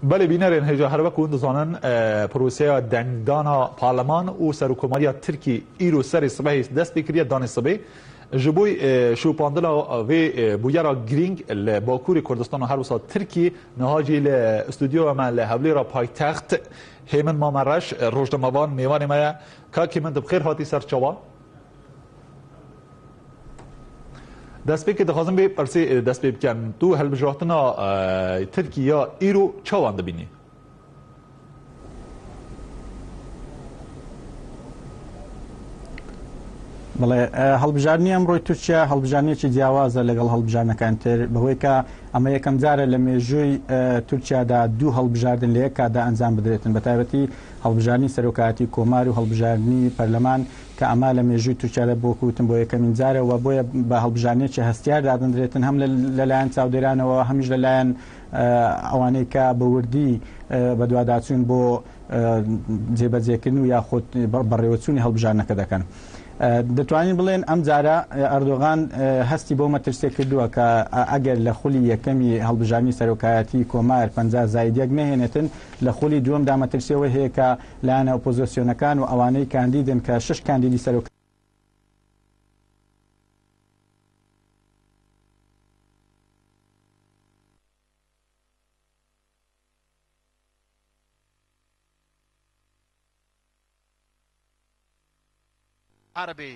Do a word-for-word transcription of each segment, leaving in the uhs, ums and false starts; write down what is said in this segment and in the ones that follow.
بله بینرین هجا هر وقت اون زانن پروسه دنگدانا پارلمان و سرکوماریا ترکی ایرو سر صبح دست بکریه دان صبح جبوی شوپاندلا و بویرا گرینگ لباکور کردستان و هر وسط ترکی نهاجی لاستودیو ما لحولی را پایتخت هیمن مامرش روزنامه‌وان میوان ما که من بخیر هاتی سر چوا دست به که دخوازم به پرسی دست به بکن تو هل بجراتنا ترکیه یا ایرو چوان دبینی بله هەڵبژارنی ئەمڕۆی تورکیا هەڵبژارنێکی جیاوازە لەگەڵ هەڵبژارنەکان تر بەهۆی کە ئەمە یەکەم جارە لە مێژووی تورکیادا دوو هەڵبژاردن لە یەک کاتدا ئەنجام بدرێتن بەتایبەتی هەڵبژارنی سەرۆکایەتی کۆمار و هەڵبژارنی پەرلەمان کە ئەما لە مێژووی تورکیادا بۆ کوتن بۆ یەکەمین جارەوە بۆیە بە هەڵبژارنێکی هەستیار دادەنرێتن هەم لەلایەن چاودێرانەوە هەمیش لەلایەن ئەوانەی کە بە وردی بە دوواداچوون بۆ جێبەجێکردن و یاخود بەڕێوەچوونی هەڵبژارنەکە دەکەن. دەتوانین بڵێن ئەم جارە ئەردۆغان هەستی بۆ مەترسێ کردووە کە ئەگەر لە خولی یەکەمی هەڵبژارنی سەرۆکایەتی کۆمار پەنجا زایدیەک نەهێنێتن لە خولی دووەمدا مەترسیەوە هەیە کە لایەنە ئۆپۆزیسیۆنەکان و ئەوانەی کاندیدن کە شش کاندیدی سەرۆک عربي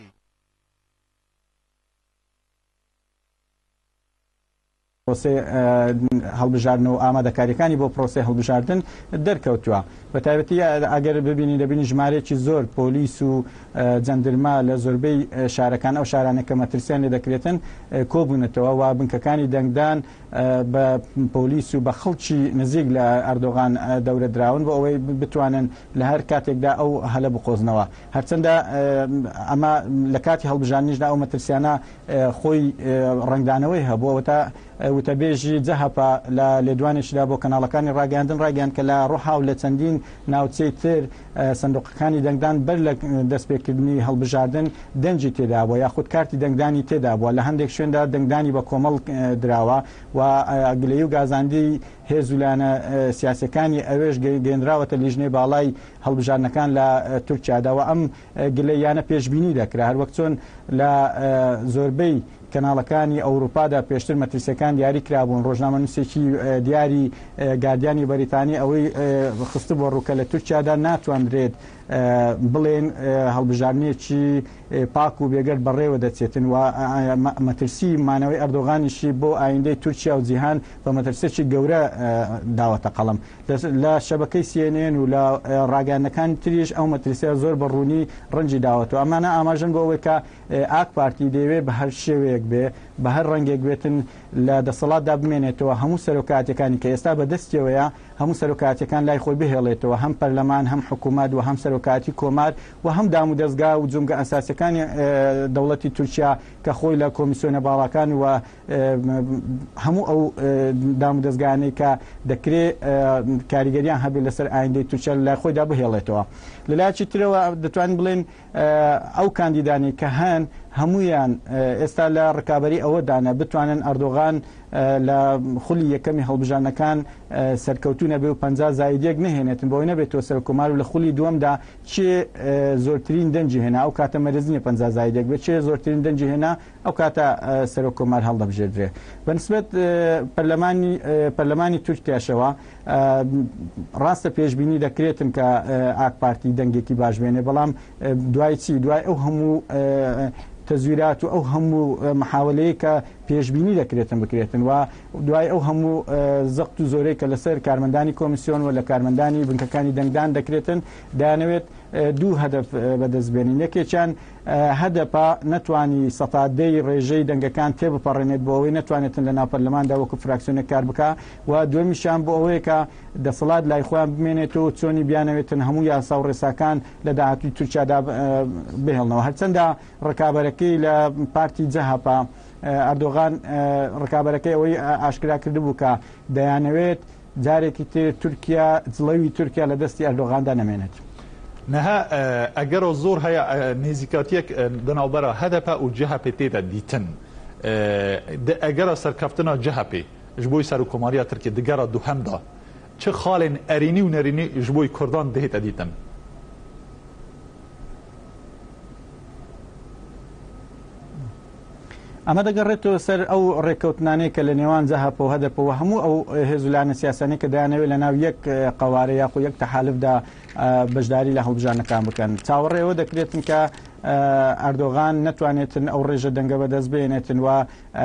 پرۆسێ هەڵبژاردن و ئامادەکاریەکانی بۆ پرۆسێ هەڵبژاردن دەرکەوتووە بەتایبەتی ئەگەر ببینی دەبینی ژمارەیەکی زۆر پۆلیس و جەندرما لە زۆربەی شارەکان ئەو شارانە کە مەترسیان لێ دەکرێتن کۆبوونەتەوە و بنکەکانی دەنگدان بە پۆلیس و بە خەڵکی نزیک لە ئەردۆغان دەورە دراون بۆ ئەوەی بتوانن لە هەر کاتێکدا ئەو هەلە بقۆزنەوە هەرچەندە ئەمە لە کاتی هەڵبژاردنیشدا ئەو مەترسیانە خۆی ڕنگدانەوەی هەبووە تا وتەبێژی جەهەپا لە لێدوانێکدا بۆ کەناڵەکانی ڕاگەاندن ڕاگەیان کە لە ڕۆحاو لە چەندین ناوچەی تر سندوقەکانی دەنگدان بەر لە دەستپێکردنی هەڵبژاردن دەنجی تێدا بووە یاخود کارتی دەنگدانی تێدا بووە لە هەندێک شوێندا دەنگدانی بە کۆمەڵ دراوە و گلەیی و گازاندی هێزولانە سیاسەکانی ئەوێش گەێنراوەتە لیژنەی باڵای هەڵبژاردنەکان لە تورکیادا و ئەم گلەیانە پێشبینی دەکرا هەروەک چۆن لە زۆربەی کەناڵەکانی ئەوروپادا پێشتر مەترسیەکان دیاری کرابوون ڕۆژنامە نووسێکی دیاری گاردیانی بەریتانی ئەوەی خست بۆ ڕووکە لە تورکیادا ناتوانرێت بڵێن هەڵبژاردنێکی پاک و بێگەر بەڕێوە دەچێتن و مەترسی مانەوەی ئەردۆغانیشی بۆ ئایندەی تورکیا و جیهان بە مەترسێکی گەورە داوەتە قەڵم لە شەبەکەی سیێنێن و لە ڕاگەیاندنەکانی تریش ئەو مەترسیە زۆر بەڕوونی ڕەنجی داوەتەوە ئەمانە ئاماژەن بۆ ئەوەی کە ئاک پارتی دەیەوێت بە هەر شێوەیەک بێ بە هەر ڕەنگێک بێتن لە دەسەڵاتدا بمێنێتەوە هەموو سەرۆکاتەکانی کە ئێستا بەدەستیەوەیە هەموو سەرۆکاتەکان لای خۆی بهێڵێتەوە هەم پەرلەمان هەم حکوومەت و هەم سەرۆکاتی کۆمار و هەم دام و دەستگا و جومگە ئەساسەکانی دەوڵەتی تورکیا کە خۆی لە کۆمیسیۆنە باڵەکان و هەموو ئەو دام و دەستگانەی کە دەکرێت کاریگەریان هەبێت لەسەر ئایندەی تورکیا لای خۆیدا بهێڵێتەوە لەلایەکی ترەوە دەتوانین بڵێن ئەو کاندیدانی کە هەن هەمویان ئێستا لە ڕکابەری ئەوەدانە بتوانن ئەردۆغان لە خولی یەکەمی هەڵبژاردنەکان سەرکەوتوونە بێ و پەنجا زایدیەک نهێنێتن بۆی نەبێتەوە سەرکۆمار و لە خولی دووەمدا چێ زۆرترین دەنجی هێنا ئەو کاتە مەرزنیە پەنجا زایدیەک بێت چێ زۆرترین دەنجی هێنا ئەو کاتە سەرۆکۆمار هەڵدەبژێردرێ بەنسبەت پەرلەمانی پەرلەمانی تورکیاشەوە ڕاستە پێشبینی دەکرێتن کە ئاک پارتی دەنگێکی باش بێنێ بەڵام دوای چی دوای ئەو هەموو تەزویرات و ئەو هەموو محاولەیە کە پێشبینی دەکرێتن بکرێتن و دوای ئەو هەموو زەقت و زۆرەی کە لەسەر کارمەندانی کۆمیسیۆن و لە کارمەندانی بنکەکانی دەنگدان دەکرێتن دەیانەوێت دوو هەدەف بەدەستبێنین یەکێکیان هەدەپا نەتوانی سەتادەی ڕێژەی دەنگەکان تێبپەڕێنێت بۆ ئەوەی نەتوانێتن لە ناو پەرلەماندا وەکو فراکسیۆنە کار بکە و دووەمیشیان بۆ ئەوەیە کە دەسەڵات لای خۆیان بمێنێتەوە چۆنی بیانەوێتن هەموو یاسا و ڕێساکان لە داهاتووی تورکیادا بهێڵنەوە هەرچەندە ڕکابەرەکەی لە پارتی جەهەپا ئەردۆغان ڕکابەرەکەی ئەوەی ئاشکرا کرده بوو کە دەیانەوێت جارێکی تر تورکیا جڵەوی تورکیا لە دەستی ئەردۆغاندا نەمێنێت نها اگر زور هيا نزیکاتیک دناوبرا هدف او جهپی تیدا دیتن اگر سرکفتنا جهپی جبوی سر کوماریا ترکی دگرا دو هم دا چه خالن ارینی و نرینی جبوی کردان دهیت ادیتن ئەمە دەگەڕێتەوە سەر ئەو ڕێککەوتنانەی کە لە نێوان جەهەپ و هەدەپ و هەموو ئەو هێزولانە سیاسەنەی کە دایانەوێت لە ناو یەک قەوارە یاخو یەک تەحالفدا بەشداری لە هەڵبژارنەکان بکەن. چاوەڕێەوە دەکرێتن کە ئەردۆغان نەتوانێتن ئەو ڕێژە دەنگە بەدەست بێنێتن و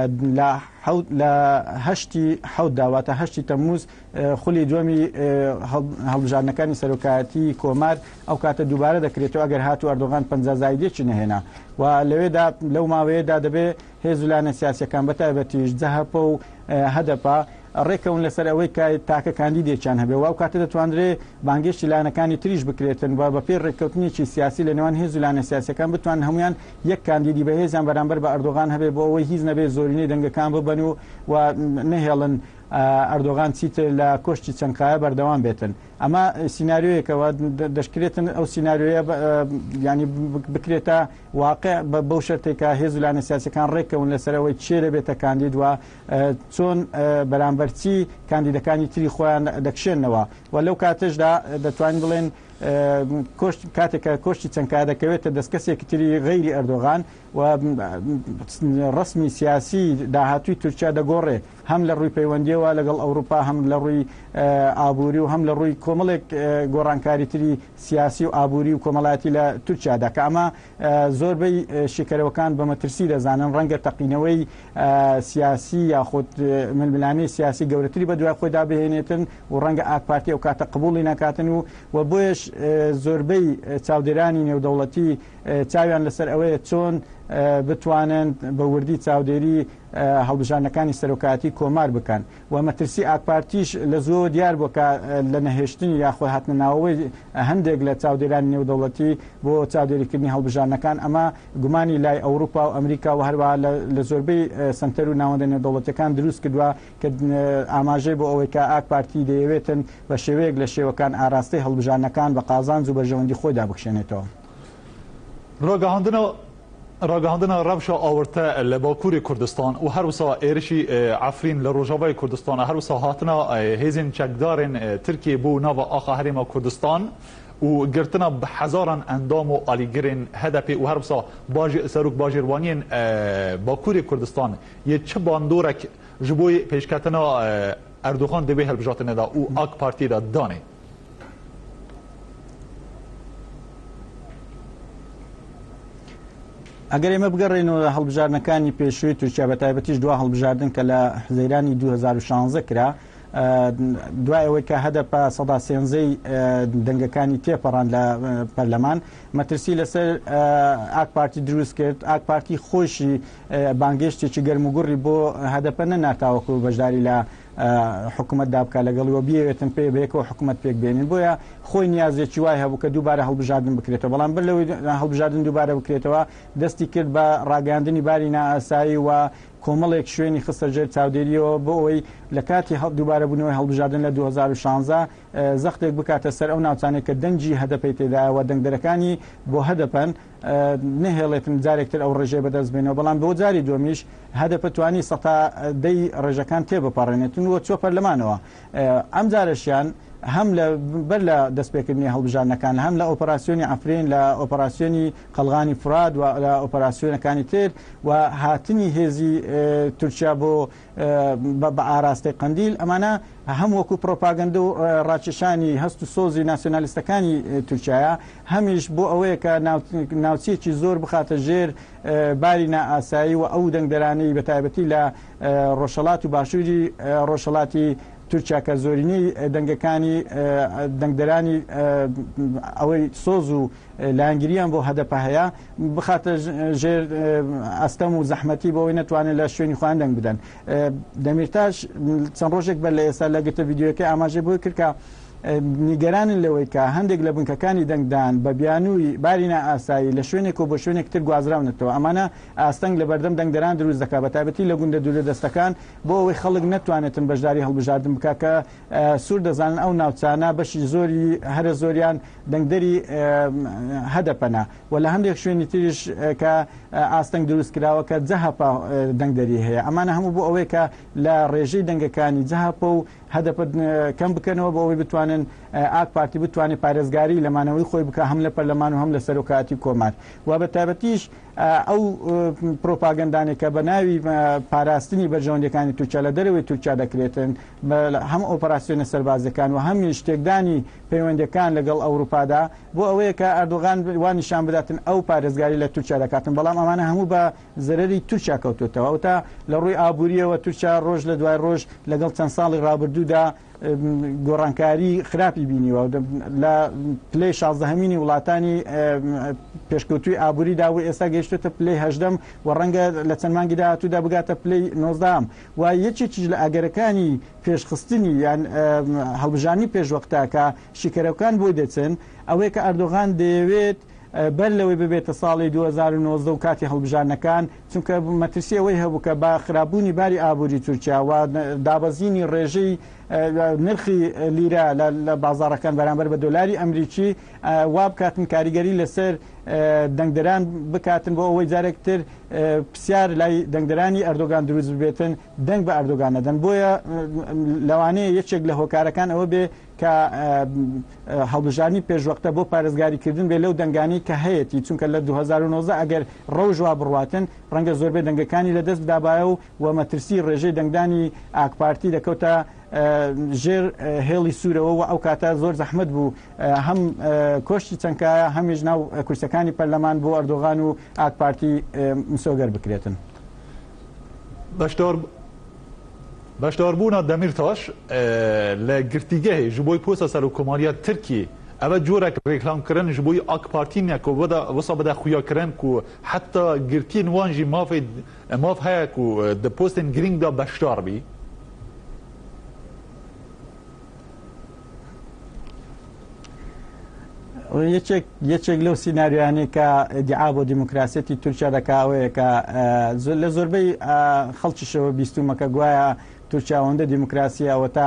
لە هەشتی حەوت داواتە هەشتی تەمموز خولی دووەمی هەڵبژارنەکانی سەرۆکایەتی کۆمار ئەو کاتە دووبارە دەکرێتەوە ئەگەر هاتو ئەردۆغان پەنجا زایدێکی نەهێنا و لەوێدا لەو ماوەیەدا دەبێ هێزولانە سیاسیەکان بەتایبەتیش جەهەپ و هەدەپا ڕێکەون لەسەر ئەوەی تاکە کاندیدێکیان هەبێ و ئەو کاتە دەتوانرێ بانگێشتی لایەنەکانی تریش بکرێتن و بە پێ ڕێککەوتنیی سیاسی لە نێوان هێزولانە سیاسەکان بتوان هەمویان یەک کاندیدی بەهێزیان بەرامبەر بە ئەردۆغان هەبێ بۆ ئەوەی هیچ نەبێ زۆرینەی دەنگەکان ببەن و و نەهێڵن ئەردۆغان چیتر لە کۆشتی چەندکایە بەردەوام بێتن. ئەمە سیناریۆیەکەوە دەشکرێتن ئەو سیناریۆیە ینی بکرێتە واقع بەو شەرتێکە هێزولانە سیاسەکان ڕێکەون لەسەرەوەی چێ دەبێتە کاندید و چۆن بەرامبەرچی کاندیدەکانی تری خۆیان دەکشێنەوە و لەو کاتەشدا دەتوانین بڵێن کاتێکە کۆشتی چەندکایە دەکەوێتە دەستکەسێکی تری غەیری ئەردۆغان و ڕسمی سیاسی داهاتووی تورکیا دەگۆڕێ هەم لە ڕووی پەیوەندیەوە لەگەڵ ئەوروپا هەم لە ڕووی ئابووری و هەم لە ڕووی کۆمەڵێک گۆڕانکاری تری سیاسی و ئابووری و کۆمەڵایەتی لە تورکیادا کە ئەمە زۆربەی شیکەرەوەکان بە مەترسی دەزانن ڕەنگە تەقینەوەی سیاسی یاخود ململانەی سیاسی گەورەتری بە دوای خۆیدا بهێنێتن و ڕەنگە ئاکپارتی ئەو کاتە قبوڵی ناکاتن و و بۆیش زۆربەی چاودێرانی نێودەوڵەتی چاویان لەسەر ئەوەیە چۆن بتوانن بە وردی چاودێری هەڵبژارنەکانی سەرۆکایەتی کۆمار بکەن و مەترسی ئاکپارتیش لە زۆر دیار بووە کە لە نەهێشتنی یاخۆی هاتنەناوەوەی هەندێک لە چاودێرانی نێودەوڵەتی بۆ چاودێریکردنی هەڵبژارنەکان ئەمە گومانی لای ئەوروپا و ئەمریکا و هەروەها لە زۆربەی سنتەر و ناوەندە نێودەوڵەتەکان دروست کردووە کە ئاماژەی بۆ ئەوەی کە ئاکپارتی دەیەوێتن بە شێوەیەک لە شێوەکان ئاراستەی هەڵبژارنەکان بە قازانج و بەژەوەندی خۆیدا بخشێنێتەوە. ڕاگەهاندنە ڕەوشە ئاورتە لە باکووری کوردستان و هەروسا ئێرشی عفرین لە ڕۆژاوای کوردستانە هەروسا هاتنە هێزین چەکدارên ترکیە بۆ ناوە ئاخا هەرێما کوردستان و گرتنە هەزاران ئەندام و ئالیگرên هەدەپێ و هەروسا سەرۆک باژێروانیên باکووری کوردستان یê çi bandorek ji bo pêşketina Erdogan dibê hilbijartinê da û AK Partî da danê. ئەگەر ئێمە بگەڕێنەوە هەڵبژارنەکانی پێشووی تورکیا بە تایبەتیش دوا هەڵبژاردن کە لە حزەیرانی دوو هەزار و شانزە کرا دوای ئەوەی کە هەدەپە سەدا سێنزەی دەنگەکانی تێپەڕان لە پەرلەمان مەترسی لەسەر ئاک پارتی دروست کرد. ئاک پارتی خۆشی بانگێشتێکی گەرموگوڕی بۆ هەدەپە نەناتاوەکو بەشداری لە حکوومەت دابکە لەگەڵیەوە بیاوێتن پێ بێکەوە حکوومەت پێک بێنین بۆیە خۆی نیازێکی وای هەبوو کە دووبارە هەڵبژاردن بکرێتەوە بەڵام بەر لەوەی هەڵبژاردن دووبارە بکرێتەوە دەستی کرد بە ڕاگەاندنی باری نائاسایی و کۆمەڵێک شوێنی خستە ژێر چاودێریەوە بۆ ئەوەی لە کاتی دووبارە بوونەوەی هەڵبژاردن لە دوو هەزار و شانزە زەختێک بکاتە سەر ئەو ناوچانێک کە دەنجی هەدەپەی تێدایەوە دەنگدەرەکانی بۆ هەدەپەن نهێڵێتن جارێکتر ئەو ڕێژێ بەدەست بێنەوە بەڵام بۆ جاری دومیش هەدەپە توانی سەتا دەی ڕێژەکان تێبپەڕێنێتن و چۆ پەرلەمانەوە ئەم جارەشیان هەم لە بەر لە دەستپێکردنی هەڵبژارنەکان هەم لە ئۆپەراسیۆنی عفرین لە ئۆپەراسیۆنی قەلغانی فراد و لە ئۆپەراسیۆنەکانی تر و هاتنی هێزی تورکیا بۆ بە ئاراستەی قەندیل ئەمانە هەم وەکو پرۆپاگەندە و ڕاکێشانی هەست و سۆزی ناسیۆنالیستەکانی تورکیایە هەمیش بۆ ئەوەیە کە ناوچێکی زۆر بخاتە ژێر باری نائاسایی و ئەو دەنگدەرانەی بەتایبەتی لە ڕۆژهەڵات و باشووری ڕۆژهەڵاتی تورکیا کە زۆرینەی دەنگەکانی دەنگدەرانی ئەوەی سۆز و لاینگیریان بۆ هەدەپە هەیە بخاتە ژێر ئەستەم و زەحمەتی بۆەوەی نەتوانێت لە شوێنی خۆیان دەنگ بدەن. دەمیرتاش چەند ڕۆژێک بەر لە ئێستا لە گرتە ڤیدیۆکە ئاماژەی بۆی کرد کە نیگەرانن لەوەی کە هەندێک لە بنکەکانی دەنگدان بە بیانووی بارینە ئاسایی لە شوێنێک و بۆ شوێنێک تر گوازراونێتەوە ئەمانە ئاستەنگ لە بەردەم دەنگدەران دروست دەکات بە تایبەتی لە گوندە دوورە دەستەکان بۆ ئەوەی خەڵک نەتوانێتن بەشداری هەڵبژاردن بکات کە سوور دەزانن ئەو ناوچانە بەشی زۆری هەرە زۆریان دەنگدەری هەدەپەنا و لە هەندێک شوێنی تریش کە ئاستەنگ دروست کراوە کە جەهەپە دەنگدەری هەیە ئەمانە هەموو بۆ ئەوەی کە لە ڕێژەی دەنگەکانی جەهەپە و هەدەپە کەم بکەنەوە بۆ ئەوەی بتوانن ئاک پارتی بتوانێت پارێزگاری لەمانەوەی خۆی بکە هەم لە پەرلەمان و هەم لە سەرۆکاتی کۆمار و بە تایبەتیش ئەو پرۆپاگەندانێک کە بە ناوی پاراستنی بەرژەوەندەکانی تورکیا لە دەرەوەی تورکیا دەکرێتن هەم ئۆپەراسیۆنە سەربازەکان و هەمی شتێکدانی پەیوەندەکان لەگەڵ ئەوروپادا بۆ ئەوەیە کە ئەردۆغان وان نیشان بداتن ئەو پارێزگاری لە تورکیا دەکاتن بەڵام ئەمانە هەموو بە زەرەری تورکیا کەوتوتەوە و تا لە ڕووی ئابووریەوە تورکیا ڕۆژ لە دوای ڕۆژ لەگەڵ چەند ساڵی ڕابردوودا گۆڕانکاری خراپی بینیوە لە پلەی شازدەهەمینی وڵاتانی پێشکەوتووی ئابووری داوی ئێستا گەیشتێتە پلەی هەژدەم و ڕەنگە لە چەند مانگی داهاتوودا بگاتە پلەی نۆزدەهەم و یەکێکی لە ئاگەرەکانی پێشخستنی یان هەڵبژانی پێشوەختە کە شیکەرەکان بۆی دەچن ئەوەیە کە ئەردۆغان دەیەوێت بەر لەوەی ببێتە ساڵی دوو هەزار و نۆزدە و کاتی هەڵبژارنەکان چونکە مەترسی ئەوەی هەبوو کە با خراببوونی باری ئابووری تورکیا و دابەزینی ڕێژەی نرخی لیرە لە بازاڕەکان بەرامبەر بە دۆلاری ئەمریکی وا بکاتن کاریگەری لەسەر دەنگدەران بکاتن بۆ ئەوەی جارێکتر پرسیار لای دەنگدەرانی ئەردۆغان دروست ببێتن دەنگ بە ئەردۆغان نەدەن بۆیە لەوانەیە یەکێک لە هۆکارەکان ئەوە بێ کە هەڵبژارنی پێشوەختە بۆ پارێزگاریکردن بێ لەو دەنگانی کە هەیەی چونکە لە دوو هەزار و نۆزدە ئەگەر ڕەوژوا بڕواتن ڕەنگە زۆربەی دەنگەکانی لەدەست بدابایە و و مەترسی ڕێژەی دەنگدانی ئاکپارتی دەکەوتە ژێر هێڵی سوورەوە و ئەو کاتە زۆر زەحمت بوو هەم کۆشتی چەندکایە هەمیش ناو کورسەکانی پەرلەمان بۆ ئەردۆغان و ئاکپارتی مسۆگەر بکرێتن. بەشداربوونا دەمیرتاش لە گرتیگەهی ji بۆی پۆستە سەرۆکۆماریە ترکی ئەوە جۆرێک ڕێکلامکردن ji بۆی ئاک پارتینە ku وەسا بەدا خویاکردن ku حتا girtiyên wan jî mafê maf heye ku di postên girîng da beşdar bî. یەکێک لەو سیناریوانەی کە دیعا بۆ دیموکراسێتی تورکیا دەکاوەیە کە لە زۆربەی خەڵکیشەوە بیستومەکە گوایە تورکیا ئەوەندە دیموکراسیەوە تا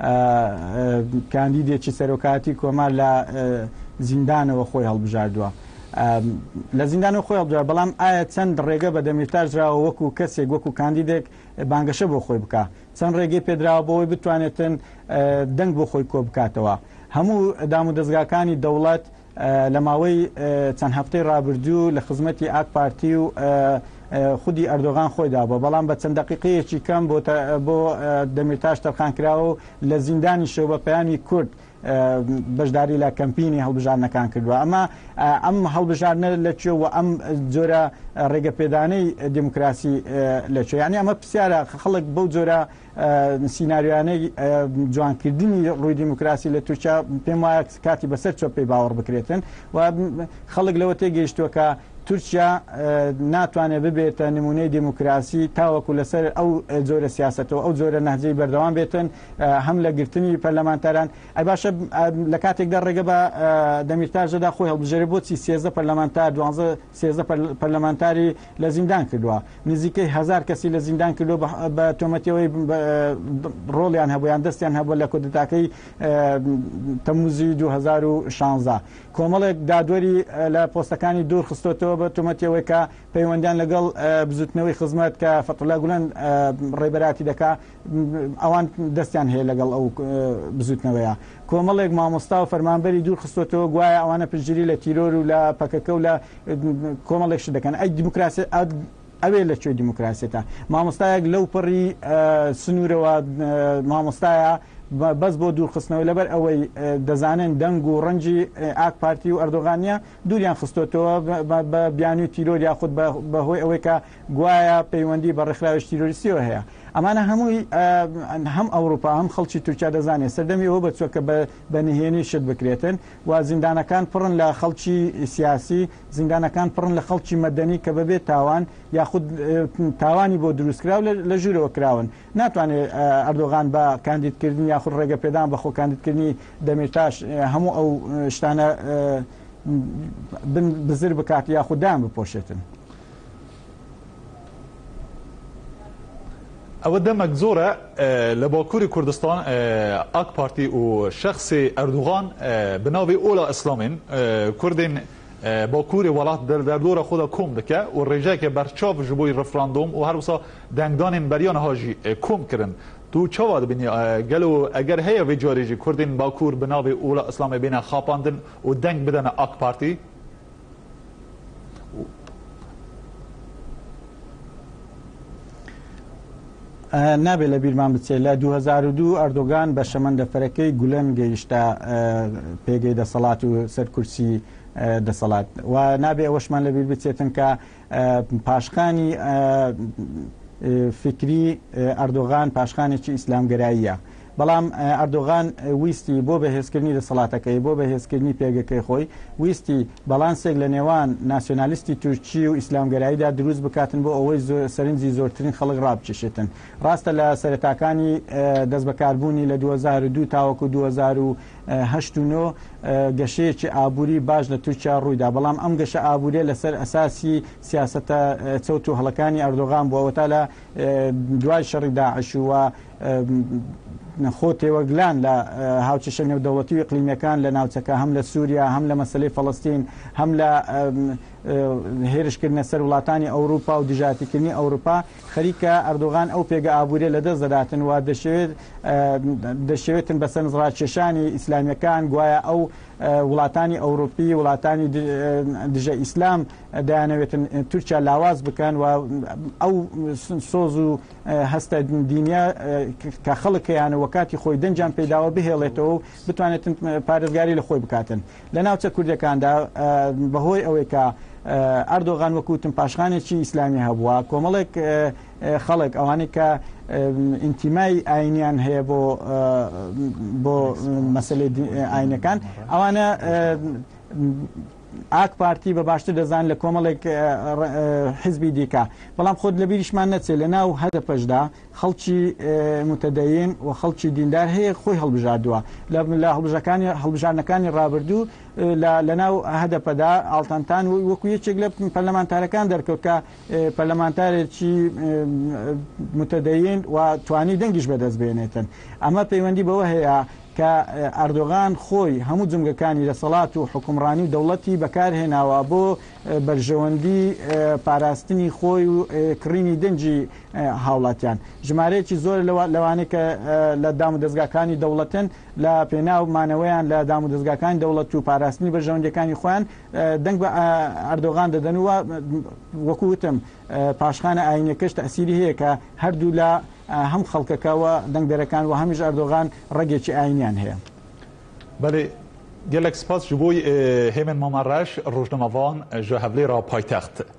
کاندیدێکی سەرۆکاتی کۆمار لە زیندانەوە خۆی هەڵبژاردووە لە زیندانەوە خۆی هەڵبژار بەڵام ئایا چەند ڕێگە بە دەمیرتاژراوە وەکو کەسێک وەکو کاندیدێک بانگەشە بۆ خۆی بکە چەند ڕێگەی پێدراوە بۆەوەی بتوانێتن دەنگ بۆ خۆی کۆ بکاتەوە هەموو دام و دەستگاکانی دەوڵەت لە ماوەی چەند هەفتەی ڕابردوو لە خزمەتی ئاک پارتی و خودی ئەردۆغان خۆیدا بۆ بەڵام بە چەند دقیقەیەکی کەم بۆ دەمیرتاش تەرخان کراوە و لە زیندانی شەو بە پەیامی کورد بەشداری لە کەمپینی هەڵبژارنەکان کردووە ئەمە ئەم هەڵبژارنە لەکوێ و ئەم جۆرە ڕێگە پێدانەی دیموکراسی لەکوێ یانی ئەمە پرسیارە خەڵک بەو جۆرە سیناریوانەی جوانکردنی ڕووی دیموکراسی لە تورکیا پێم وایە کاتی بەسەر چۆ پێی باوەڕ بکرێتن و خەڵک لەوە تێگەیشتووە کە تورکیا ناتوانێت ببێتە نمونەی دیموکراسی تاوەکو لەسەر ئەو جۆرە سیاستەوە ئەو جۆرە نەهجەی بەردەوام بێتن هەم لە گرتنی پەرلەمانتاران ئەی باشە لە کاتێکدا ڕێگە بە دەمیرتاژەدا خۆی هەڵبژێرە بۆچی سێزدە پەرلەمانتار دوانزە سێزدە پەرلەمانتاری لە زیندان کردووە نزیکەی هەزار کەسی لە زیندان کردو بە تۆمەتیەوەی ڕۆڵیان هەبوویان دەستیان هەبووە لە کودتاکەی تەموزی دوو هەزار و شانزە کۆمەڵێک دادوەری لە پۆستەکانی دوور خستۆتەوە بە تۆمەتیەوەی کە پەیوەندیان لەگەڵ بزوتنەوەی خزمەت کە فەتوڵا گولەن ڕێبەراتی دەکا ئەوان دەستیان هەیە لەگەڵ ئەو بزوتنەوەیە کۆمەڵێک مامۆستا و فەرمانبەری دوور خستۆتەوە گوایە ئەوانە پشتگیری لە تیرۆر و لە پەکەکە و لە کۆمەڵێکش دەکەن ئەی دیموکراسی ئەوێ لەکوێ دیموکراسێتە مامۆستایەک لەو پڕی سنوورەوە مامۆستایە بەس بۆ دوورخستنەوەی لەبەر ئەوەی دەزانن دەنگ و ڕەنجی ئاک پارتی و ئەردۆغانیە دووریان خستۆتەوە بە بیانی تیرۆر یاخود بەهۆی ئەوەی کە گوایە پەیوەندی بە ڕێکخراوی تیرۆریستیەوە هەیە ئەمانە هەمووی هەم ئەوروپا هەم خەڵکی تورکیا دەزانێت سەردەمی ئەوە بە چۆکە بە نهێنی شت بکرێتن و زیندانەکان پڕن لە خەڵکی سیاسی زیندانەکان پڕن لە خەڵکی مەدەنی کە بەبێت تاوان یاخود تاوانی بۆ دروستکراو لە ژوورەوە کراون ناتوانێت ئەردۆغان بە کاندیدکردنی یاخود ڕێگە پێدان بە خۆ کاندیدکردنی دەمێتاش هەموو ئەو شتانە بزر بکات یاخود دام بپۆشێتن. ئەوە دەمەک زۆرە لە باکووری کوردستان ئاک پارتی و شخصی ئەردوغان بناوی ئۆلا ئیسلامین کوردین باکووری وڵات دەردۆرە خۆدا کۆم دەکە و ڕێژەیەکە بەرچاو ji بۆی ڕفراندۆم و هەروسا دەنگدانên بەریانە هاژی کۆم کردن. تو چاوا دەبینی گەلو ئەگەر هەیە vê carê jî کوردین باکوور بناوی ئۆلا ئیسلامê بێنە خاپاندن و دەنگ بدەنە ئاک پارتی؟ نابێت لە بیرمان بچێت لە دوو هەزار و دوو ئەردۆغان بە شەمەندەفەرەکەی گولەن گەیشتە پێگەی دەسەڵات و سەرکورسی دەسەڵات و نابێ ئەوەشمان لەبیر بچێتن کە پاشخانی فکری ئەردۆغان پاشخانێکی ئیسلامگەراییە بەڵام ئەردۆغان ویستی بۆ بەهێزکردنی دەسەڵاتەکەی بۆ بەهێزکردنی پێگەکەی خۆی ویستی بەڵانسێک لە نێوان ناسیۆنالیستی تورکی و ئیسلامگەراییدا دروست بکاتن بۆ ئەوەی سەرنجی زۆرترین خەڵک ڕابچێشێتن. ڕاستە لە سەرەتاکانی دەست بەکاربوونی لە دوو هەزار و دوو تاوەکو دوو هەزار و هەشت و نۆ گەشەیەکی ئابووری باش لە تورکیا ڕوویدا بەڵام ئەم گەشە ئابووریە لەسەر ئەساسی سیاسەتە چەوت و هەڵەکانی ئەردۆغان بووەوە تا لە دوای شەڕی داعش و خۆ تێوەگلان لە هاوچەشە نێودەوڵەتی و ئیقلیمیەکان لە ناوچەکە هەم لە سووریا هەم لە مەسەلەی فەڵەستین هەم لە هێرشکردنە سەر وڵاتانی ئەوروپا و دژاتیکردنی ئەوروپا خەریکە ئەردۆغان ئەو پێگە ئابووریە لەدەست دەداتن و دەشەوێت دەشەوێتن بەسەر نزڕاکێشانی ئیسلامیەکان گوایە ئەو وڵاتانی ئەوروپی وڵاتانی دژە ئیسلام دەیانەوێتن تورکیا لاواز بکەن و ئەو سۆز و هەستە دینیە کە خەڵکیان و کاتی خۆی دەنجیان پێداوە بهێڵێتەوە و بتوانێتن پارێزگاری لە خۆی بکاتن. لە ناوچە کوردەکاندا بەهۆی ئەوەی کە ئەردۆغان وەکوتم پاشخانێکی ئیسلامی هەبووە کۆمەڵێک خەڵک ئەوانەی کە ئینتیمای ئاینیان هەیە بۆ بۆ مەسەلەی ئاینەکان ئەوانە ئاک پارتی بە باشتر دەزان لە کۆمەڵێک حیزبی دیکە بەڵام خۆت لە بیریشمان نەچێت لە ناو هەدەپەشدا خەڵکی متەدەین و خەڵکی دیندار هەیە خۆی هەڵبژاردووە لە هەڵبژەکانی هەڵبژارنەکانی ڕابردوو لە ناو هەدەپەدا ئاڵتانتان وەکو یەکێک لە پەرلەمانتارەکان دەرکەوت کە پەرلەمانتارێکی متەدەین و توانی دەنگیش بەدەست بێنێتن. ئەمە پەیوەندی بەوە هەیە کە ئەردۆغان خۆی هەموو جمگەکانی دەسەڵات و حکومڕانی و دەوڵەتی بەکارهێناوە بۆ بەرژەوەندی پاراستنی خۆی و کڕینی دەنجی هاوڵاتیان. ژمارەیەکی زۆر لەوانەیە کە لە دام و دەستگاکانی دەوڵەتن لە پێناو مانەوەیان لە دام و دەستگاکانی دەوڵەت و پاراستنی بەرژەوەندەکانی خۆیان دەنگ بە ئەردۆغان دەدەنەوە وەکووتم پاشخانە ئاینەکەش تەسیری هەیە کە هەردوو لە هەم خەڵکەکەوە دەنگدەرەکان و هەمیش ئەردۆغان ڕێگێکی ئاینیان هەیە. بەێ gelek spas ji bo hêmên Mamarreş rojnamavان ji hevlêra paytext.